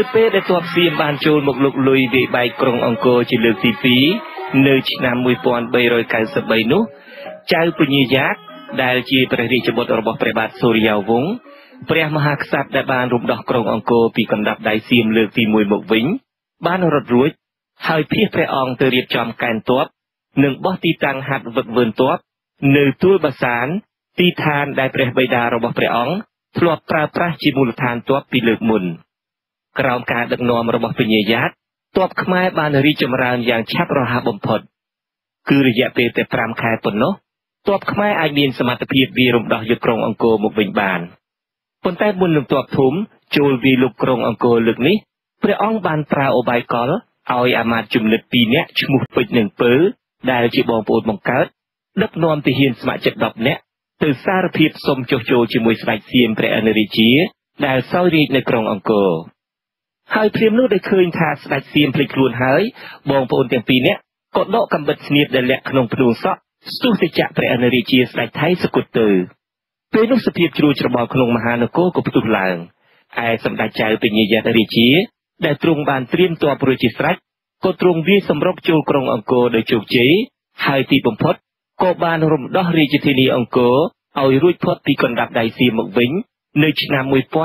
ពេលដែលទ័ពសៀមបានចូលមកលុកលុយវាយបែកក្រុងអង្គរជាលើកទី2នៅឆ្នាំ1393នោះចៅពញាយ៉ាតដែលជាព្រះរាជបុត្ររបស់ព្រះបាទសូរ្យវង្សព្រះមហាក្សត្រដែលបានរំដោះក្រុងអង្គរពីកណ្ដាប់ដៃសៀមលើកទី1មកវិញបានរត់រួចហើយភៀសព្រះអង្គទៅរៀបចំកែនទ័ពនិងបោះទីតាំងហាត់វឹកវើទ័ពនៅទួលបាសានទីឋានដែលព្រះបិតារបស់ព្រះអង្គធ្លាប់ប្រើប្រាស់ជាមូលដ្ឋានទ័ពពីលើកមុនក្រោមការដឹកនាំរបស់ពញាយ៉ាតទ័ពខ្មែរបានរីកចម្រើនយ៉ាងឆាប់រហ័សបំផុតគឺរយៈពេលតែ5ខែប៉ុណ្ណោះទ័ពខ្មែរអាចមានសមត្ថភាពវាយរំដោះយកក្រុងអង្គរមកវិញបានប៉ុន្តែមុននឹងទ័ពធំចូលវាយលុកក្រុងអង្គរលើកនេះព្រះអង្គបានប្រើឧបាយកលឲ្យអាមាត្យជំនិត2នាក់ឈ្មោះពេជ្រនិងពើដែលជាបងប្អូនបង្កើតដឹកនាំទាហានស្ម័គ្រចិត្ត10នាក់ទៅសារភាពសុំចុះចូលជាមួយស្ដេចសៀមព្រះអនុរាជាដែលសោយរាជ្យនៅក្រុងអង្គរហើយព្រាហ្មណ៍នោះได้ឃើញថាស្ដេចសៀមភ្លេចខ្លួនហើយបងប្អូនទាំងពីរនាក់ក៏ដកកាំបិតស្នៀតដែលលាក់ក្នុងភ្នួងសក់ស្ទុះទៅចាក់ព្រះអនុរាជាស្ដេចថៃសគត់ទៅពេលនោះសភាពជ្រួលច្របល់ក្នុងមហានគរក៏ផ្ទុះឡើងឯសម្ដេចចៅពញាយ៉ាតរាជាដែលទ្រង់បានត្រៀមទ័ពរួចជាស្រេចក៏ទ្រង់វាយសម្រុកចូលក្រុងអង្គរដោយជោគជ័យហើយទីបំផុតក៏បានរំដោះរាជធានីអង្គរឲ្យរួចផុតពីកណ្ដាប់ដៃសៀមមកវិញនៅឆ្នាំ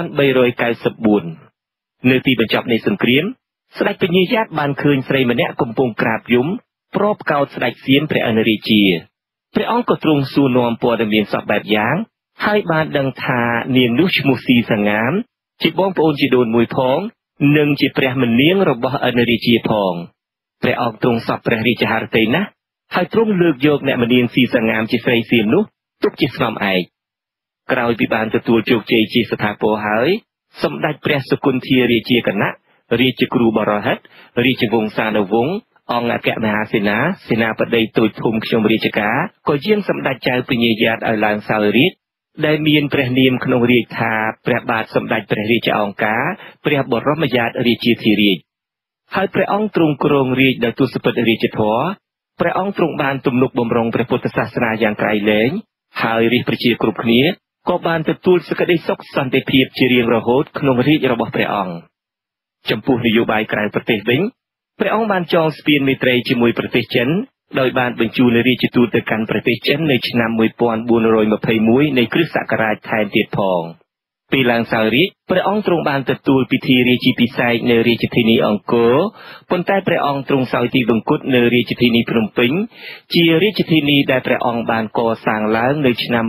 1394នៅទីបញ្ចប់នៃសង្គ្រាមស្ដេចពញាយ៉ាតបានឃើញស្រីម្នាក់កំពុងក្រាបយំប្រោបកោតស្ដេចសៀមព្រះអនុរាជាព្រះអង្គក៏ទ្រង់សួរនាំព័ត៌មានសពបែបយ៉ាងហើយបានដឹងថានាងនោះឈ្មោះស៊ីសងាមជាបងប្អូនជីដូនមួយផងនិងជាព្រះមនាងរបស់អនុរាជាផងព្រះអង្គទ្រង់សពព្រះរាជហឫទ័យណាស់ហើយទ្រង់លើកយកអ្នកមនាងស៊ីសងាមជាស្រីសៀមនោះទុកជាស្នំឯកក្រោយពីបានទទួលជោគជ័យជាស្ថាពរហើយសម្ដេចព្រះសុគន្ធារាជាគណៈរាជគ្រូបរហិតរាជវង្សានុវង្សអង្គអគ្គមហាសេនាសេនាបតីទូចធំខ្ញុំរាជការក៏យាងសម្ដេចចៅពញាយ៉ាតឲ្យឡើងសោយរាជ្យដែលមានព្រះនាមក្នុងរាជថាព្រះបាទសម្ដេចព្រះរាជអង្ការព្រះបរមយ៉ាតរាជាធិរាជហើយព្រះអង្គទ្រង់គ្រងរាជដោយទសពិធរាជធម៌ព្រះអង្គទ្រង់បានទំនុកបម្រុងព្រះពុទ្ធសាសនាយ៉ាងក្រៃលែងហើយរាជប្រជាគ្រប់គ្នាក៏បានទទួលសេចក្តីសុខសន្តិភាពជារៀងរហូតក្នុងរាជរបស់ព្រះអង្គចំពោះនយោបាយក្រៅប្រទេសវិញព្រះអង្គបានចងស្ពានមេត្រីជាមួយប្រទេសចិនដោយបានបញ្ជូនរាជទូតទៅកាន់ប្រទេសចិននៅឆ្នាំ1421នៃគ្រិស្តសករាជថែមទៀតផងពេលឡើងសោយរាជ្យព្រះអង្គទ្រង់បានទទួលពិធីរាជាភិសេកនៅរាជធានីអង្គរប៉ុន្តែព្រះអង្គទ្រង់សោយទីវង្គតនៅរាជធានីភ្នំពេញជារាជធានីដែលព្រះអង្គបានកសាងឡើងនៅឆ្នាំ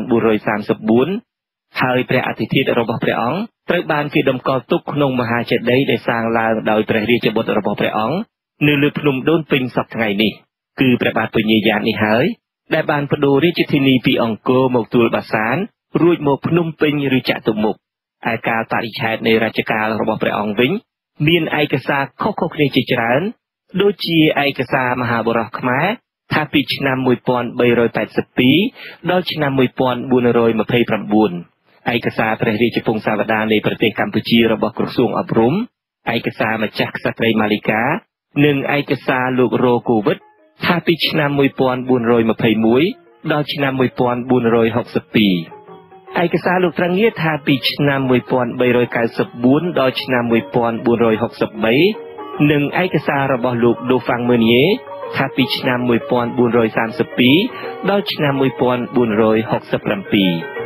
1434ហើយព្រះអធិធិធរបស់ព្រះអង្គត្រូវបានគេតម្កល់ទុកក្នុងមហាចេតិយដែលសាងឡើងដោយព្រះរាជបុត្ររបស់ព្រះអង្គនៅលើភ្នំដូនពេញសប្តាហ៍ថ្ងៃនេះគឺព្រះបាទពញាយ៉ាតនេះហើយដែលបានបដូររាជធានីពីអង្គរមកទួលបាសានរួចមកភ្នំពេញឬចតុមុខឯកាលបរិច្ឆេទនៃរជ្ជកាលរបស់ព្រះអង្គវិញមានឯកសារខុសៗគ្នាជាច្រើនដូចជាឯកសារមហាបុរសខ្មែរថាពីឆ្នាំ1382ដល់ឆ្នាំ1429ឯកសារព្រះរាជពង្សាវតារនៃប្រទេសកម្ពុជារបស់ក្រសួងអប់រំឯកសារម្ចាស់ក្សត្រីម៉ាលីកានិងឯកសារលោករ៉ូកូវិតថាពីឆ្នាំ1421ដល់ឆ្នាំ1462ឯកសារលោកត្រាំងៀថាពីឆ្នាំ1394ដល់ឆ្នាំ1463និងឯកសាររបស់លោកដូហ្វាំងមើនីយេថាពីឆ្នាំ1432ដល់ឆ្នាំ1467